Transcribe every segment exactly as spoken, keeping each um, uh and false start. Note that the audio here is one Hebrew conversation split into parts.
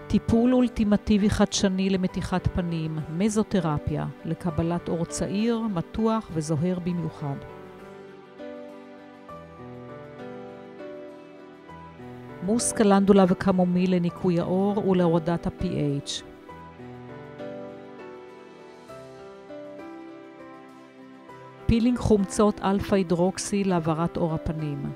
טיפול אולטימטיבי חדשני למתיחת פנים, מזותרפיה, לקבלת עור צעיר, מתוח וזוהר במיוחד. מוס קלנדולה וקמומיל לניקוי העור ולהורדת ה-פי אייץ'. פילינג חומצות אלפא הידרוקסי להעברת עור הפנים.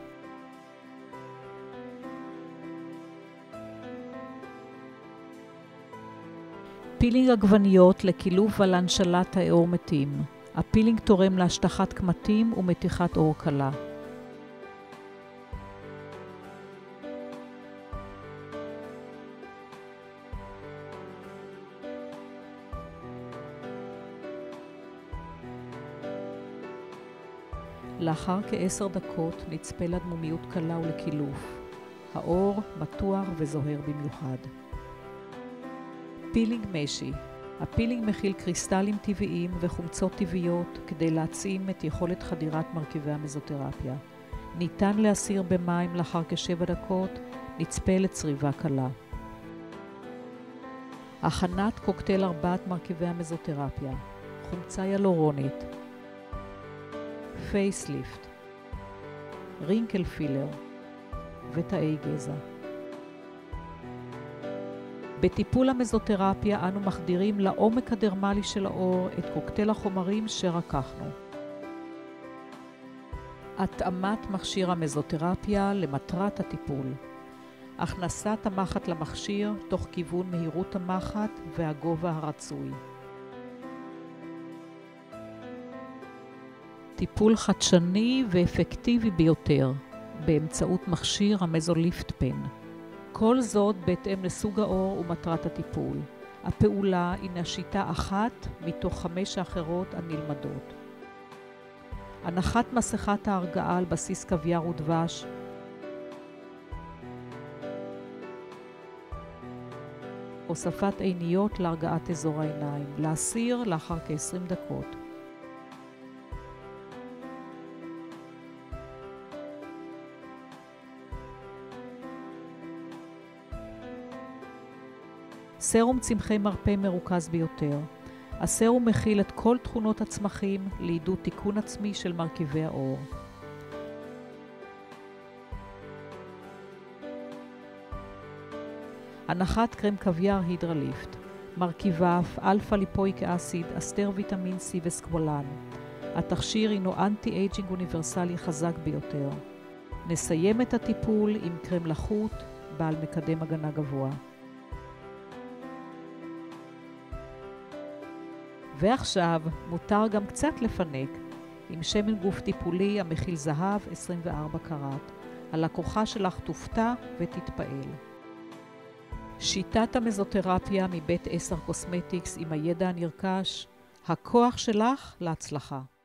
פילינג עגבניות לקילוף ולהנשלת העור מתים. הפילינג תורם להשטחת קמטים ומתיחת עור קלה. לאחר כעשר דקות נצפה לדמומיות קלה ולקילוף. העור מתוח וזוהר במיוחד. פילינג משי. הפילינג מכיל קריסטלים טבעיים וחומצות טבעיות כדי להעצים את יכולת חדירת מרכיבי המזותרפיה. ניתן להסיר במים לאחר כשבע דקות, נצפה לצריבה קלה. הכנת קוקטייל ארבעת מרכיבי המזותרפיה. חומצה ילורונית. פייסליפט, רינקל פילר ותאי גזע. בטיפול המזותרפיה אנו מחדירים לעומק הדרמלי של העור את קוקטייל החומרים שרקחנו. התאמת מכשיר המזותרפיה למטרת הטיפול. הכנסת המחט למכשיר תוך כיוון מהירות המחט והגובה הרצוי. טיפול חדשני ואפקטיבי ביותר באמצעות מכשיר המזוליפט פן. כל זאת בהתאם לסוג העור ומטרת הטיפול. הפעולה הינה שיטה אחת מתוך חמש האחרות הנלמדות. הנחת מסכת ההרגעה על בסיס קוויאר ודבש. הוספת עיניות להרגעת אזור העיניים. להסיר לאחר כ-עשרים דקות. סרום צמחי מרפא מרוכז ביותר. הסרום מכיל את כל תכונות הצמחים לעידוד תיקון עצמי של מרכיבי העור. הנחת קרם קוויאר הידרליפט. מרכיביו אלפא ליפויק אסיד, אסטר ויטמין C וסקוולן. התכשיר הינו אנטי אייג'ינג אוניברסלי חזק ביותר. נסיים את הטיפול עם קרם לחות בעל מקדם הגנה גבוה. ועכשיו מותר גם קצת לפנק עם שמן גוף טיפולי המכיל זהב עשרים וארבע קראט. הלקוחה שלך תופתע ותתפעל. שיטת המזותרפיה מבית עשר קוסמטיקס עם הידע הנרכש, הכוח שלך להצלחה.